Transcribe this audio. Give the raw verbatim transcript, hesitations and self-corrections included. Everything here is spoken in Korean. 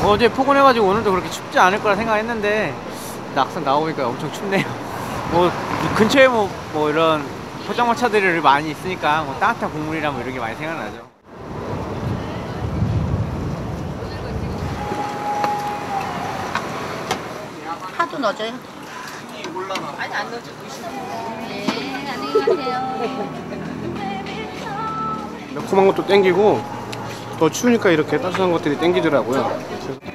어제 포근해가지고 오늘도 그렇게 춥지 않을 거라 생각했는데 막상 나오니까 엄청 춥네요. 뭐 근처에 뭐, 뭐 이런 포장마차들이 많이 있으니까 뭐 따뜻한 국물이랑 뭐 이런 게 많이 생각나죠. 파도 넣어줘요? 아니 안 넣어줘. 네, 안녕히 가세요. 매콤한 것도 땡기고 더 추우니까 이렇게 따뜻한 것들이 땡기더라고요.